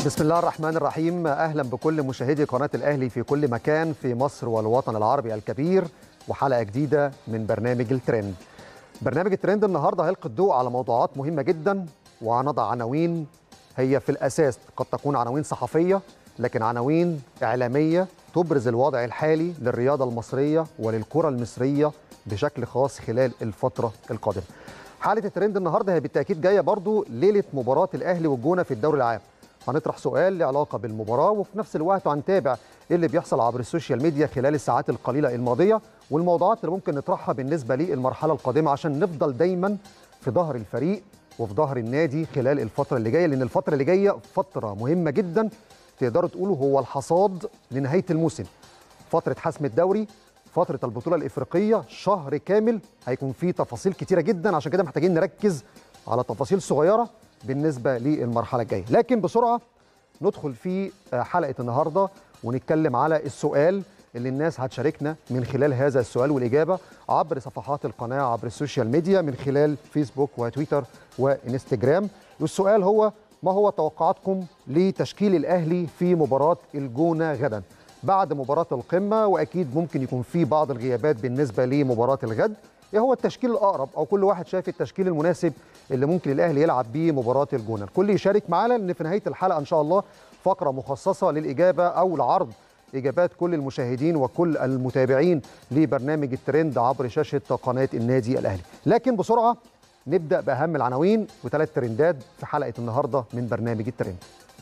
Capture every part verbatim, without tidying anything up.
بسم الله الرحمن الرحيم. أهلا بكل مشاهدي قناة الأهلي في كل مكان في مصر والوطن العربي الكبير، وحلقة جديدة من برنامج الترند. برنامج الترند النهاردة هيلقي الضوء على موضوعات مهمة جدا، وهنضع عناوين هي في الأساس قد تكون عناوين صحفية، لكن عناوين إعلامية تبرز الوضع الحالي للرياضة المصرية وللكرة المصرية بشكل خاص خلال الفترة القادمة. حالة الترند النهاردة هي بالتأكيد جاية برضو ليلة مباراة الأهلي والجونة في الدوري العام. هنطرح سؤال له علاقة بالمباراة، وفي نفس الوقت هنتابع ايه اللي بيحصل عبر السوشيال ميديا خلال الساعات القليلة الماضية، والموضوعات اللي ممكن نطرحها بالنسبة للمرحلة القادمة عشان نفضل دايما في ظهر الفريق وفي ظهر النادي خلال الفترة اللي جاية، لأن الفترة اللي جاية فترة مهمة جدا. تقدروا تقولوا هو الحصاد لنهاية الموسم، فترة حسم الدوري، فترة البطولة الإفريقية، شهر كامل هيكون فيه تفاصيل كتيرة جدا، عشان كده محتاجين نركز على تفاصيل صغيرة بالنسبة للمرحلة الجاية. لكن بسرعة ندخل في حلقة النهاردة ونتكلم على السؤال اللي الناس هتشاركنا من خلال هذا السؤال والإجابة عبر صفحات القناة عبر السوشيال ميديا من خلال فيسبوك وتويتر وإنستجرام. والسؤال هو: ما هو توقعاتكم لتشكيل الأهلي في مباراة الجونة غدا بعد مباراة القمة؟ وأكيد ممكن يكون في بعض الغيابات بالنسبة لمباراة الغد. ايه هو التشكيل الأقرب، أو كل واحد شايف التشكيل المناسب اللي ممكن الأهلي يلعب بيه مباراة الجونة؟ الكل يشارك معانا، لأن في نهاية الحلقة إن شاء الله فقرة مخصصة للإجابة أو لعرض إجابات كل المشاهدين وكل المتابعين لبرنامج الترند عبر شاشة قناة النادي الأهلي. لكن بسرعة نبدأ بأهم العناوين وثلاث ترندات في حلقة النهاردة من برنامج الترند.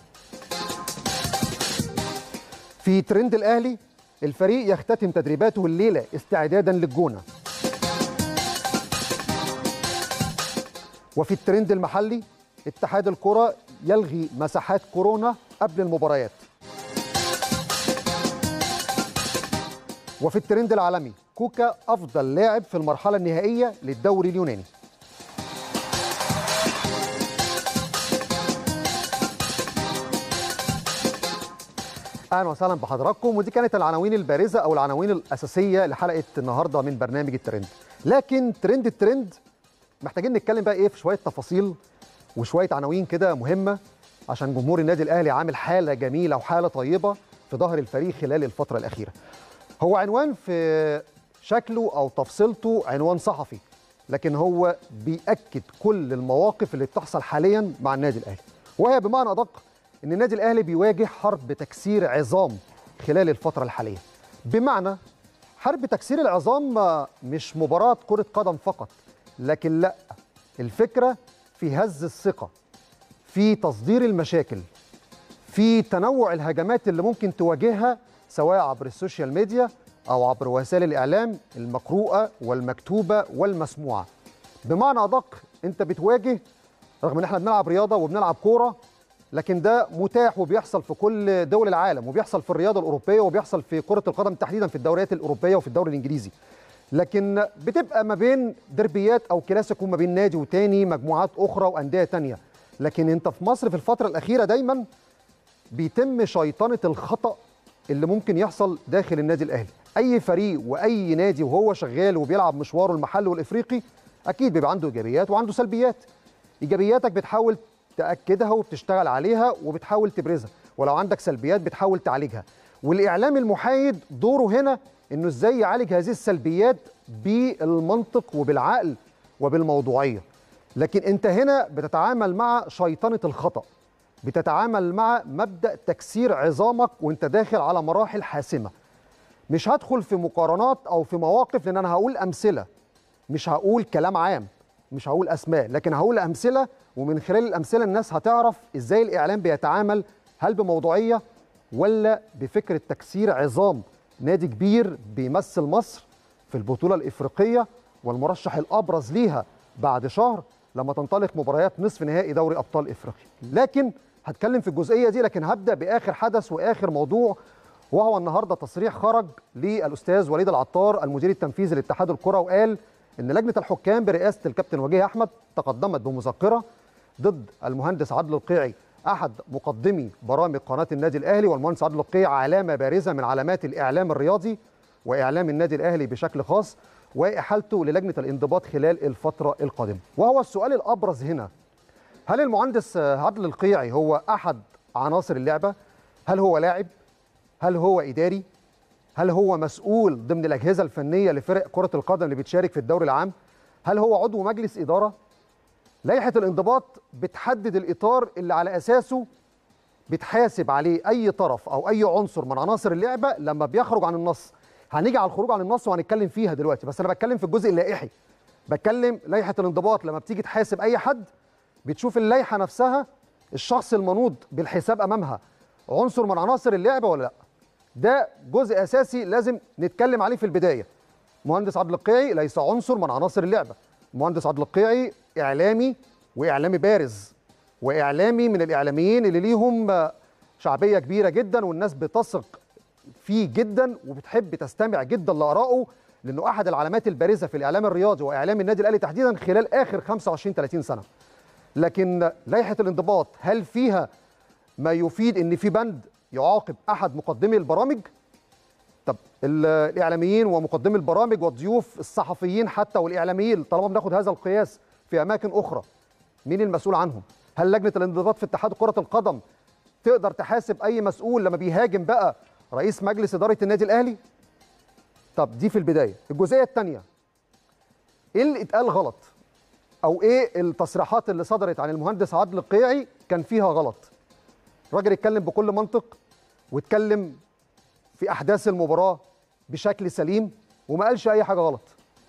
في ترند الأهلي: الفريق يختتم تدريباته الليلة استعدادا للجونة. وفي الترند المحلي: اتحاد الكرة يلغي مساحات كورونا قبل المباريات. وفي الترند العالمي: كوكا أفضل لاعب في المرحلة النهائية للدوري اليوناني. اهلا وسهلا بحضراتكم، ودي كانت العناوين البارزه او العناوين الاساسيه لحلقه النهارده من برنامج الترند. لكن ترند الترند محتاجين نتكلم بقى ايه في شويه تفاصيل وشويه عناوين كده مهمه، عشان جمهور النادي الاهلي عامل حاله جميله وحاله طيبه في ظهر الفريق خلال الفتره الاخيره. هو عنوان في شكله او تفصيلته عنوان صحفي، لكن هو بيأكد كل المواقف اللي بتحصل حاليا مع النادي الاهلي، وهي بمعنى ادق ان النادي الاهلي بيواجه حرب تكسير عظام خلال الفتره الحاليه. بمعنى حرب تكسير العظام مش مباراه كره قدم فقط، لكن لا، الفكره في هز الثقه، في تصدير المشاكل، في تنوع الهجمات اللي ممكن تواجهها سواء عبر السوشيال ميديا او عبر وسائل الاعلام المقروءه والمكتوبه والمسموعه. بمعنى ادق انت بتواجه، رغم ان احنا بنلعب رياضه وبنلعب كوره، لكن ده متاح وبيحصل في كل دول العالم، وبيحصل في الرياضه الاوروبيه، وبيحصل في كره القدم تحديدا في الدوريات الاوروبيه وفي الدوري الانجليزي. لكن بتبقى ما بين دربيات او كلاسيكو ما بين نادي وتاني، مجموعات اخرى وانديه تانيه. لكن انت في مصر في الفتره الاخيره دايما بيتم شيطنه الخطا اللي ممكن يحصل داخل النادي الاهلي. اي فريق واي نادي وهو شغال وبيلعب مشواره المحلي والافريقي اكيد بيبقى عنده ايجابيات وعنده سلبيات. ايجابياتك بتحاول تأكدها وبتشتغل عليها وبتحاول تبرزها، ولو عندك سلبيات بتحاول تعالجها. والإعلام المحايد دوره هنا إنه إزاي يعالج هذه السلبيات بالمنطق وبالعقل وبالموضوعية. لكن أنت هنا بتتعامل مع شيطنة الخطأ، بتتعامل مع مبدأ تكسير عظامك وأنت داخل على مراحل حاسمة. مش هدخل في مقارنات أو في مواقف، لأن أنا هقول أمثلة، مش هقول كلام عام، مش هقول أسماء، لكن هقول أمثلة، ومن خلال الأمثلة الناس هتعرف إزاي الإعلام بيتعامل، هل بموضوعية ولا بفكرة تكسير عظام نادي كبير بيمثل مصر في البطولة الإفريقية والمرشح الأبرز ليها بعد شهر لما تنطلق مباريات نصف نهائي دوري أبطال إفريقيا. لكن هتكلم في الجزئية دي، لكن هبدأ بآخر حدث وآخر موضوع، وهو النهاردة تصريح خرج للأستاذ وليد العطار المدير التنفيذي لاتحاد الكرة، وقال إن لجنة الحكام برئاسة الكابتن وجيه أحمد تقدمت بمذكرة ضد المهندس عادل القيعي أحد مقدمي برامج قناة النادي الأهلي. والمهندس عادل القيعي علامة بارزة من علامات الإعلام الرياضي وإعلام النادي الأهلي بشكل خاص، وإحالته للجنة الانضباط خلال الفترة القادمة. وهو السؤال الأبرز هنا: هل المهندس عادل القيعي هو أحد عناصر اللعبه؟ هل هو لاعب؟ هل هو اداري؟ هل هو مسؤول ضمن الاجهزه الفنيه لفرق كره القدم اللي بتشارك في الدوري العام؟ هل هو عضو مجلس اداره؟ لائحه الانضباط بتحدد الاطار اللي على اساسه بتحاسب عليه اي طرف او اي عنصر من عناصر اللعبه لما بيخرج عن النص. هنيجي على الخروج عن النص وهنتكلم فيها دلوقتي، بس انا بتكلم في الجزء اللائحي. بتكلم لائحه الانضباط لما بتيجي تحاسب اي حد بتشوف اللائحه نفسها الشخص المنوط بالحساب امامها عنصر من عناصر اللعبه ولا لا. ده جزء اساسي لازم نتكلم عليه في البدايه. مهندس عادل القيعي ليس عنصر من عناصر اللعبه. مهندس عادل القيعي اعلامي واعلامي بارز واعلامي من الاعلاميين اللي ليهم شعبيه كبيره جدا والناس بتثق فيه جدا وبتحب تستمع جدا لارائه، لانه احد العلامات البارزه في الاعلام الرياضي واعلام النادي الاهلي تحديدا خلال اخر خمسة وعشرين ثلاثين سنه. لكن لائحه الانضباط هل فيها ما يفيد ان في بند يعاقب احد مقدمي البرامج؟ طب الاعلاميين ومقدمي البرامج والضيوف الصحفيين حتى والاعلاميين طالما بناخد هذا القياس في اماكن اخرى مين المسؤول عنهم؟ هل لجنه الانضباط في اتحاد كره القدم تقدر تحاسب اي مسؤول لما بيهاجم بقى رئيس مجلس اداره النادي الاهلي؟ طب دي في البدايه. الجزئيه الثانيه، ايه اللي اتقال غلط؟ او ايه التصريحات اللي صدرت عن المهندس عادل القيعي كان فيها غلط؟ الراجل اتكلم بكل منطق واتكلم في احداث المباراه بشكل سليم وما قالش اي حاجه غلط.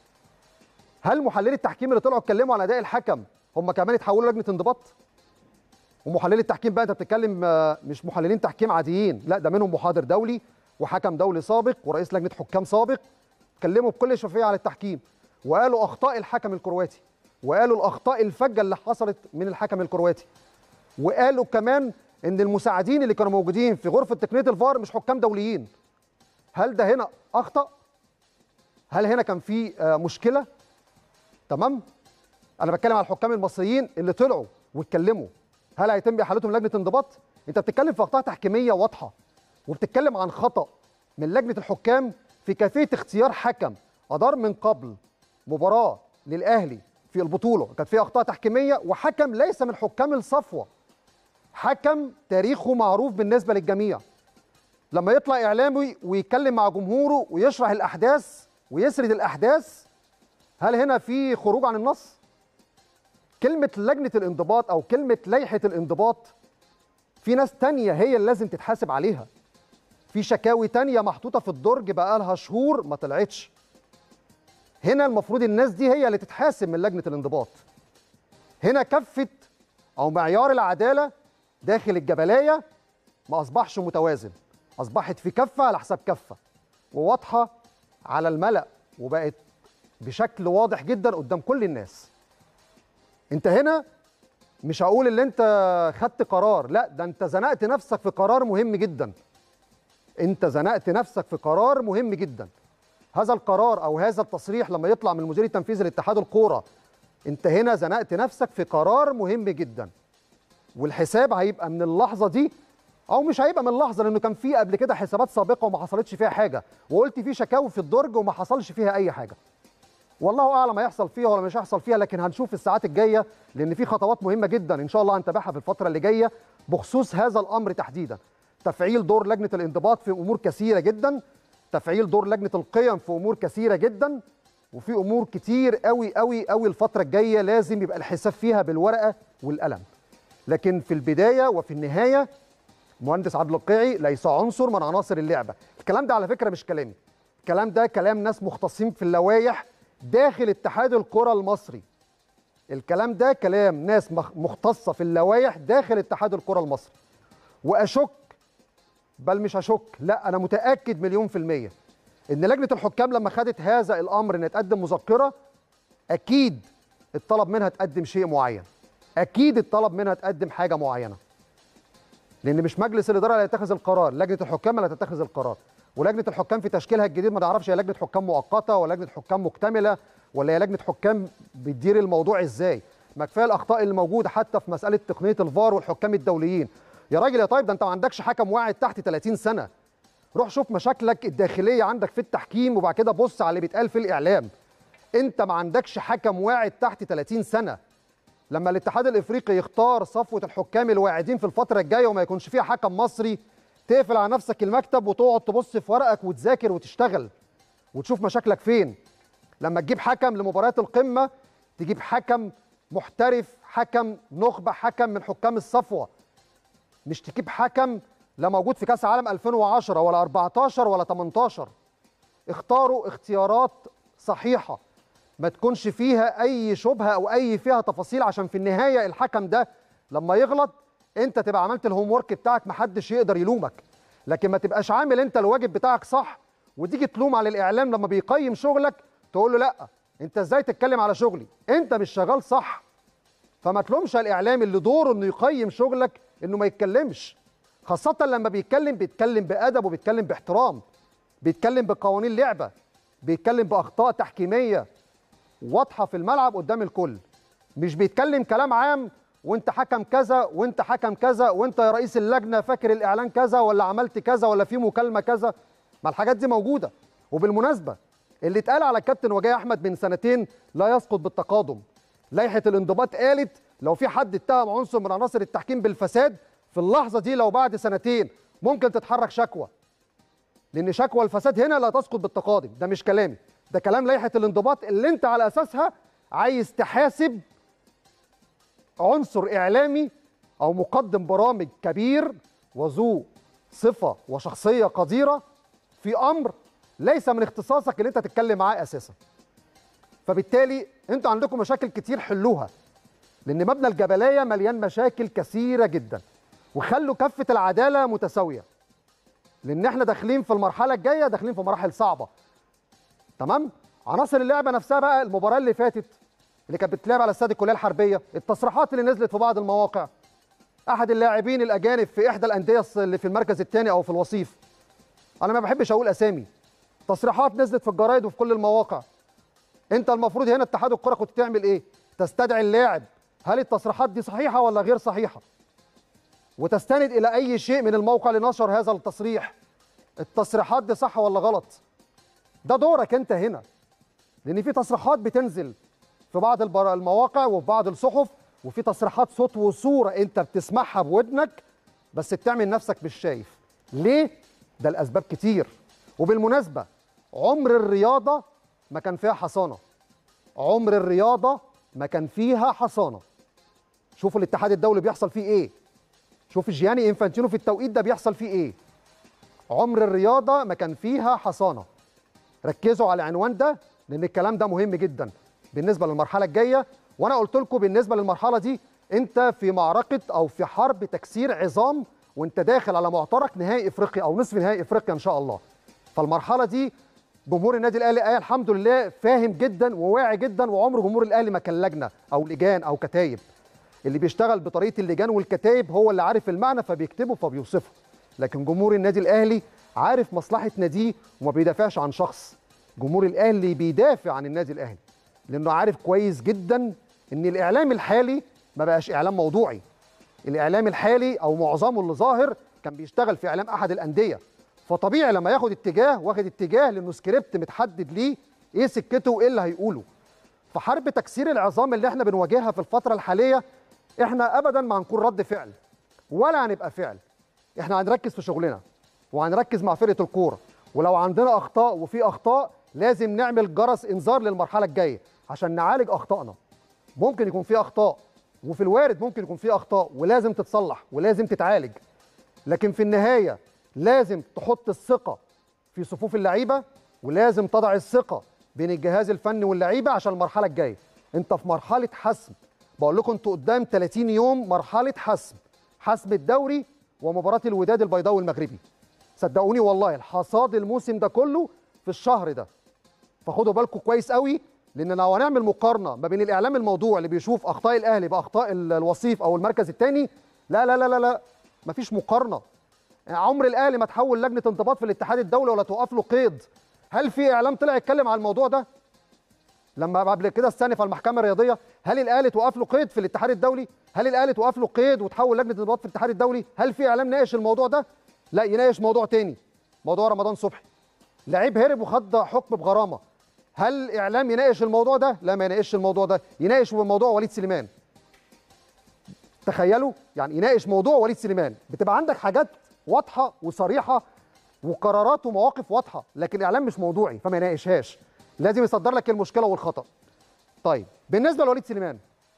هل محللي التحكيم اللي طلعوا اتكلموا على اداء الحكم هم كمان اتحولوا لجنه انضباط؟ ومحللي التحكيم بقى انت بتتكلم مش محللين تحكيم عاديين، لا ده منهم محاضر دولي وحكم دولي سابق ورئيس لجنه حكام سابق. اتكلموا بكل شفافيه على التحكيم وقالوا اخطاء الحكم الكرواتي وقالوا الاخطاء الفجه اللي حصلت من الحكم الكرواتي وقالوا كمان ان المساعدين اللي كانوا موجودين في غرفه تقنيه الفار مش حكام دوليين. هل ده هنا اخطا؟ هل هنا كان في مشكله؟ تمام؟ انا بتكلم على الحكام المصريين اللي طلعوا واتكلموا. هل هيتم احالتهم لجنه انضباط؟ انت بتتكلم في اخطاء تحكيميه واضحه وبتتكلم عن خطا من لجنه الحكام في كيفيه اختيار حكم ادار من قبل مباراه للاهلي في البطوله كانت فيها اخطاء تحكيميه وحكم ليس من حكام الصفوه، حكم تاريخه معروف بالنسبه للجميع. لما يطلع اعلامي ويتكلم مع جمهوره ويشرح الاحداث ويسرد الاحداث، هل هنا في خروج عن النص؟ كلمه لجنه الانضباط او كلمه لائحه الانضباط في ناس تانية هي اللي لازم تتحاسب عليها. في شكاوي تانية محطوطه في الدرج بقالها شهور ما طلعتش. هنا المفروض الناس دي هي اللي تتحاسب من لجنه الانضباط. هنا كفه او معيار العداله داخل الجبلايه ما اصبحش متوازن، اصبحت في كفه على حساب كفه وواضحه على الملأ وبقت بشكل واضح جدا قدام كل الناس. انت هنا مش هقول اللي انت خدت قرار، لا ده انت زنقت نفسك في قرار مهم جدا. انت زنقت نفسك في قرار مهم جدا. هذا القرار او هذا التصريح لما يطلع من المدير التنفيذي لاتحاد الكوره، انت هنا زنقت نفسك في قرار مهم جدا. والحساب هيبقى من اللحظه دي او مش هيبقى من اللحظه، لانه كان في قبل كده حسابات سابقه وما حصلتش فيها حاجه، وقلت في شكاوي في الدرج وما حصلش فيها اي حاجه. والله اعلم هيحصل فيها ولا مش هيحصل فيها، لكن هنشوف في الساعات الجايه لان في خطوات مهمه جدا ان شاء الله هنتابعها في الفتره اللي جايه بخصوص هذا الامر تحديدا. تفعيل دور لجنه الانضباط في امور كثيره جدا، تفعيل دور لجنه القيم في امور كثيره جدا، وفي امور كتير قوي قوي قوي الفتره الجايه لازم يبقى الحساب فيها بالورقه والقلم. لكن في البدايه وفي النهايه مهندس عادل القيعي ليس عنصر من عناصر اللعبه. الكلام ده على فكره مش كلامي، الكلام ده كلام ناس مختصين في اللوائح داخل اتحاد الكره المصري. الكلام ده كلام ناس مختصه في اللوائح داخل اتحاد الكره المصري. واشك بل مش هشك، لا انا متاكد مليون في الميه ان لجنه الحكام لما خدت هذا الامر ان تقدم مذكره اكيد الطلب منها تقدم شيء معين، اكيد الطلب منها تقدم حاجه معينه. لان مش مجلس الاداره اللي هيتخذ القرار، لجنه الحكام اللي هتتخذ القرار. ولجنه الحكام في تشكيلها الجديد ما نعرفش هي لجنه حكام مؤقته ولا لجنه حكام مكتمله ولا هي لجنه حكام بتدير الموضوع ازاي. ما كفايه الاخطاء اللي موجوده حتى في مساله تقنيه الفار والحكام الدوليين. يا راجل يا طيب ده انت ما عندكش حكم واعد تحت ثلاثين سنه. روح شوف مشاكلك الداخليه عندك في التحكيم وبعد كده بص على اللي بيتقال في الاعلام. انت ما عندكش حكم واعد تحت ثلاثين سنه. لما الاتحاد الافريقي يختار صفوه الحكام الواعدين في الفتره الجايه وما يكونش فيها حكم مصري، تقفل على نفسك المكتب وتقعد تبص في ورقك وتذاكر وتشتغل وتشوف مشاكلك فين. لما تجيب حكم لمباريات القمه تجيب حكم محترف، حكم نخبه، حكم من حكام الصفوه، مش تجيب حكم لا موجود في كاس عالم ألفين وعشرة ولا أربعتاشر ولا تمنتاشر. اختاروا اختيارات صحيحه ما تكونش فيها اي شبهه او اي فيها تفاصيل، عشان في النهايه الحكم ده لما يغلط انت تبقى عملت الهوم ورك بتاعك، محدش يقدر يلومك. لكن ما تبقاش عامل انت الواجب بتاعك صح وتيجي تلوم على الاعلام لما بيقيم شغلك، تقول له لا انت ازاي تتكلم على شغلي، انت مش شغال صح. فما تلومش الاعلام اللي دوره انه يقيم شغلك انه ما يتكلمش، خاصه لما بيتكلم بيتكلم بادب وبيتكلم باحترام، بيتكلم بقوانين لعبه، بيتكلم باخطاء تحكيميه واضحه في الملعب قدام الكل، مش بيتكلم كلام عام وانت حكم كذا وانت حكم كذا وانت يا رئيس اللجنه فاكر الاعلان كذا ولا عملت كذا ولا في مكالمه كذا. ما الحاجات دي موجوده. وبالمناسبه اللي اتقال على الكابتن وجيه احمد من سنتين لا يسقط بالتقادم. لائحه الانضباط قالت لو في حد اتهم عنصر من عناصر التحكيم بالفساد في اللحظه دي لو بعد سنتين ممكن تتحرك شكوى، لان شكوى الفساد هنا لا تسقط بالتقادم. ده مش كلامي، ده كلام لائحه الانضباط اللي انت على اساسها عايز تحاسب عنصر اعلامي او مقدم برامج كبير وذو صفه وشخصيه قديره في امر ليس من اختصاصك اللي انت تتكلم معاه اساسا. فبالتالي انتوا عندكم مشاكل كتير حلوها، لان مبنى الجبلايه مليان مشاكل كثيره جدا، وخلوا كفه العداله متساويه، لان احنا داخلين في المرحله الجايه داخلين في مراحل صعبه. تمام؟ عناصر اللعبه نفسها بقى، المباراه اللي فاتت اللي كانت بتلعب على استاد الكليه الحربيه، التصريحات اللي نزلت في بعض المواقع، احد اللاعبين الاجانب في احدى الانديه اللي في المركز الثاني او في الوصيف، انا ما بحبش اقول اسامي، تصريحات نزلت في الجرايد وفي كل المواقع. انت المفروض هنا اتحاد الكره كنت تعمل ايه؟ تستدعي اللاعب، هل التصريحات دي صحيحه ولا غير صحيحه؟ وتستند الى اي شيء من الموقع اللي نشر هذا التصريح، التصريحات دي صح ولا غلط؟ ده دورك انت هنا، لان في تصريحات بتنزل في بعض المواقع وفي بعض الصحف، وفي تصريحات صوت وصوره انت بتسمعها بودنك بس بتعمل نفسك مش شايف. ليه؟ ده الاسباب كتير. وبالمناسبه عمر الرياضه ما كان فيها حصانه، عمر الرياضه ما كان فيها حصانه. شوفوا الاتحاد الدولي بيحصل فيه ايه، شوف جياني انفانتينو في التوقيت ده بيحصل فيه ايه. عمر الرياضه ما كان فيها حصانه. ركزوا على العنوان ده لان الكلام ده مهم جدا بالنسبه للمرحله الجايه. وانا قلت لكم بالنسبه للمرحله دي انت في معركه او في حرب تكسير عظام، وانت داخل على معترك نهائي افريقيا او نصف نهائي افريقيا ان شاء الله. فالمرحله دي جمهور النادي الاهلي آه الحمد لله فاهم جدا وواعي جدا، وعمر جمهور الاهلي ما كان لجنه او لجان او كتايب. اللي بيشتغل بطريقه اللجان والكتايب هو اللي عارف المعنى فبيكتبه فبيوصفه، لكن جمهور النادي الاهلي عارف مصلحه ناديه وما بيدافعش عن شخص. جمهور الاهلي بيدافع عن النادي الاهلي لانه عارف كويس جدا ان الاعلام الحالي ما بقاش اعلام موضوعي. الاعلام الحالي او معظمه اللي ظاهر كان بيشتغل في اعلام احد الانديه، فطبيعي لما ياخد اتجاه واخد اتجاه لانه سكريبت متحدد ليه ايه سكته وايه اللي هيقوله. فحرب تكسير العظام اللي احنا بنواجهها في الفتره الحاليه احنا ابدا ما هنكون رد فعل ولا هنبقى فعل. احنا هنركز في شغلنا وهنركز مع فرقه الكوره، ولو عندنا اخطاء وفي اخطاء لازم نعمل جرس انذار للمرحله الجايه عشان نعالج اخطائنا. ممكن يكون في اخطاء وفي الوارد ممكن يكون في اخطاء ولازم تتصلح ولازم تتعالج، لكن في النهايه لازم تحط الثقه في صفوف اللعيبه ولازم تضع الثقه بين الجهاز الفني واللعيبه عشان المرحله الجايه. انت في مرحله حسم، بقول لكم انتوا قدام ثلاثين يوم مرحله حسم، حسم الدوري ومباراه الوداد البيضاوي المغربي. صدقوني والله الحصاد الموسم ده كله في الشهر ده. فخدوا بالكم كويس قوي، لان لو هنعمل مقارنه ما بين الاعلام الموضوع اللي بيشوف اخطاء الاهلي باخطاء الوصيف او المركز الثاني، لا لا لا لا لا مفيش مقارنه. عمر الاهلي ما تحول لجنه انضباط في الاتحاد الدولي ولا توقف له قيد. هل في اعلام طلع يتكلم على الموضوع ده؟ لما قبل كده استنف على المحكمه الرياضيه، هل الاهلي توقف له قيد في الاتحاد الدولي؟ هل الاهلي توقف له قيد وتحول لجنه انضباط في الاتحاد الدولي؟ هل في اعلام ناقش الموضوع ده؟ لا، يناقش موضوع تاني، موضوع رمضان صبحي. لعيب هرب وخد حكم بغرامه. هل اعلام يناقش الموضوع ده؟ لا، ما يناقش الموضوع ده، يناقش موضوع وليد سليمان. تخيلوا يعني يناقش موضوع وليد سليمان، بتبقى عندك حاجات واضحه وصريحه وقرارات ومواقف واضحه، لكن الاعلام مش موضوعي فما يناقشهاش، لازم يصدر لك المشكله والخطا. طيب بالنسبه لوليد سليمان،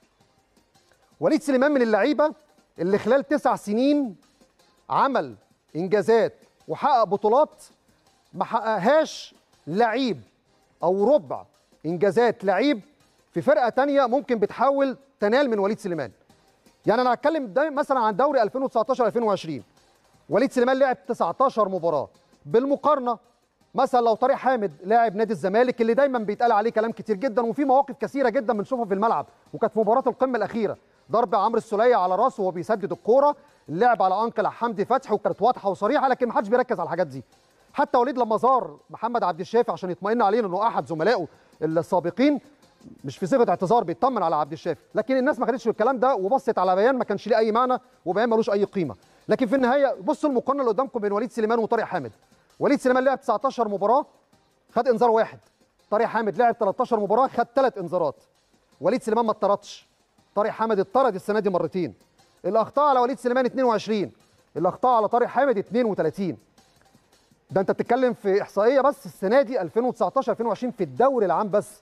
وليد سليمان من اللعيبه اللي خلال تسع سنين عمل انجازات وحقق بطولات ما حققهاش لعيب او ربع انجازات لعيب في فرقه تانية ممكن بتحاول تنال من وليد سليمان. يعني انا هتكلم مثلا عن دوري ألفين وتسعتاشر ألفين وعشرين، وليد سليمان لعب تسعتاشر مباراه، بالمقارنه مثلا لو طارق حامد لاعب نادي الزمالك اللي دايما بيتقال عليه كلام كتير جدا وفي مواقف كثيره جدا بنشوفها في الملعب، وكانت في مباراه القمه الاخيره ضرب عمرو السوليه على راسه وهو بيسدد الكوره، اللعب على انكل حمدي فتحي وكانت واضحه وصريحه، لكن ما حدش بيركز على الحاجات دي. حتى وليد لما زار محمد عبد الشافي عشان يطمئن علينا انه احد زملائه السابقين، مش في صيغه اعتذار، بيطمن على عبد الشافي، لكن الناس ما خدتش الكلام ده وبصت على بيان ما كانش ليه اي معنى وبيان ملوش اي قيمه. لكن في النهايه بصوا المقارنه اللي قدامكم بين وليد سليمان وطارق حامد. وليد سليمان لعب تسعتاشر مباراه خد انذار واحد، طارق حامد لعب تلتاشر مباراه خد ثلاث انذارات. وليد سليمان ما اتطردش، طارق حامد اتطرد السنه دي مرتين. الاخطاء على وليد سليمان اتنين وعشرين، الاخطاء على طارق حامد اتنين وتلاتين. ده انت بتتكلم في احصائيه بس السنه دي ألفين وتسعتاشر ألفين وعشرين في الدوري العام بس.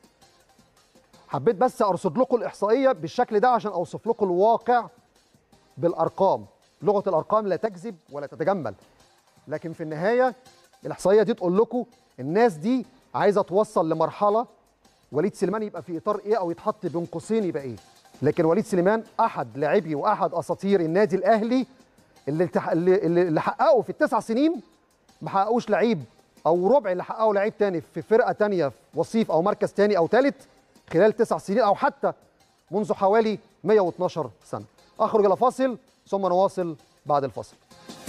حبيت بس ارصد لكم الاحصائيه بالشكل ده عشان اوصف لكم الواقع بالارقام. لغه الارقام لا تكذب ولا تتجمل، لكن في النهايه الاحصائيه دي تقول لكم الناس دي عايزه توصل لمرحله وليد سليمان يبقى في اطار ايه او يتحط بين قوسين يبقى ايه. لكن وليد سليمان احد لاعبي واحد اساطير النادي الاهلي اللي اللي اللي حققوا في التسع سنين ما حققوش لعيب او ربع اللي حققه لعيب تاني في فرقه تانيه في وصيف او مركز تاني او ثالث خلال تسع سنين او حتى منذ حوالي مئة واثناشر سنه. اخرج الى فاصل ثم نواصل بعد الفاصل.